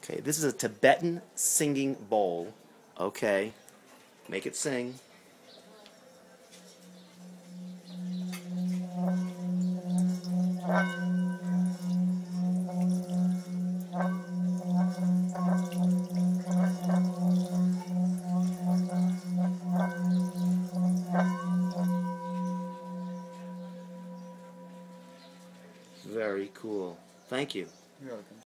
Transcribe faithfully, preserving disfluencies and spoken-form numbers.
Okay, this is a Tibetan singing bowl. Okay, make it sing. Very cool. Thank you. You're welcome.